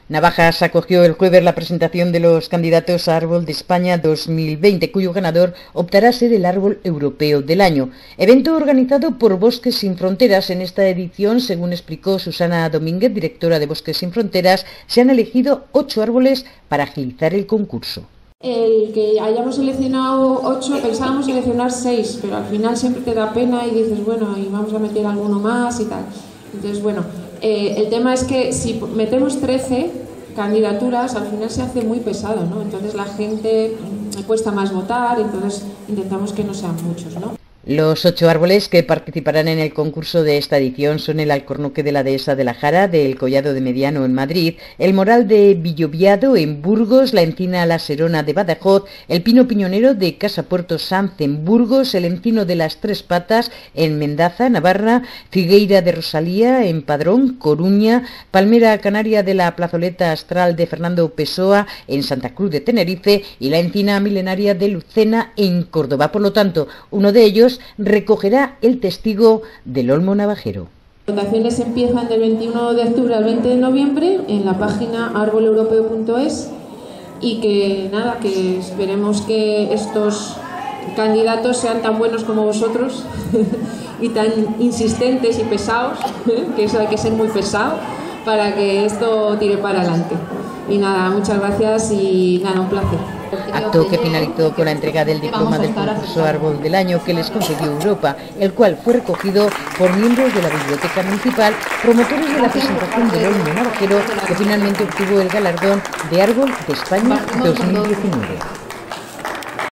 Navajas acogió el jueves la presentación de los candidatos a Árbol de España 2020, cuyo ganador optará a ser el Árbol Europeo del Año. Evento organizado por Bosques Sin Fronteras. En esta edición, según explicó Susana Domínguez, directora de Bosques Sin Fronteras, se han elegido 8 árboles para agilizar el concurso. El que hayamos seleccionado 8, pensábamos seleccionar 6, pero al final siempre te da pena y dices, bueno, y vamos a meter alguno más y tal. Entonces, bueno, el tema es que si metemos 13 candidaturas, al final se hace muy pesado, ¿no? Entonces la gente le cuesta más votar, entonces intentamos que no sean muchos, ¿no? Los 8 árboles que participarán en el concurso de esta edición son el alcornoque de la Dehesa de la Jara, del Collado de Mediano en Madrid, el moral de Villoviado en Burgos, la encina La Serona de Badajoz, el pino piñonero de Casa Puerto Sanz en Burgos, el encino de las Tres Patas en Mendaza, Navarra, Figueira de Rosalía en Padrón, Coruña, palmera canaria de la Plazoleta Astral de Fernando Pessoa en Santa Cruz de Tenerife y la encina milenaria de Lucena en Córdoba. Por lo tanto, uno de ellos recogerá el testigo del olmo navajero. Las votaciones empiezan del 21 de octubre al 20 de noviembre en la página arboleuropeo.es y que nada, que esperemos que estos candidatos sean tan buenos como vosotros y tan insistentes y pesados, que eso hay que ser muy pesado para que esto tire para adelante. Y nada, muchas gracias y nada, un placer. Acto que finalizó con la entrega del diploma del concurso Árbol del Año que les concedió Europa, el cual fue recogido por miembros de la Biblioteca Municipal, promotores de la presentación del olmo navajero, que finalmente obtuvo el galardón de Árbol de España 2019.